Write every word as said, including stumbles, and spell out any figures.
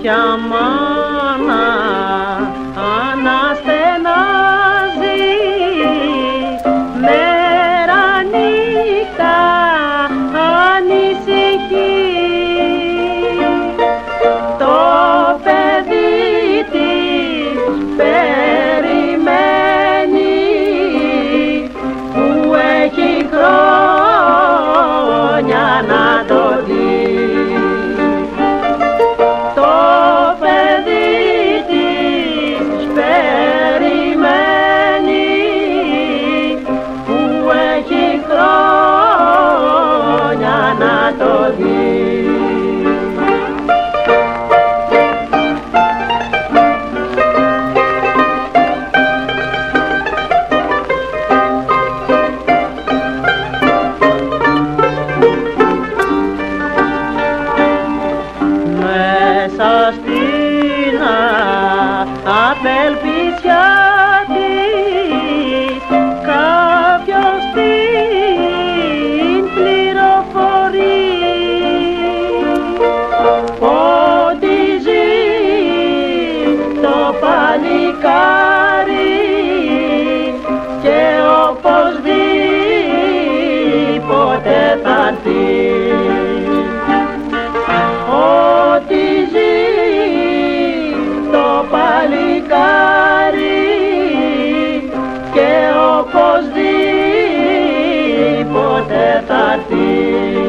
τέτοια μάνα αναστενάζει μέρα νύχτα ανησυχεί. Το παιδί της περιμένει που έχει χρόνια να το δει. Μέσα στην απελπισιά της κάποιος την πληροφορεί ότι ζει το παλικάρι και οπωσδήποτε θα έρθει. Και οπωσδήποτε θα έρθει.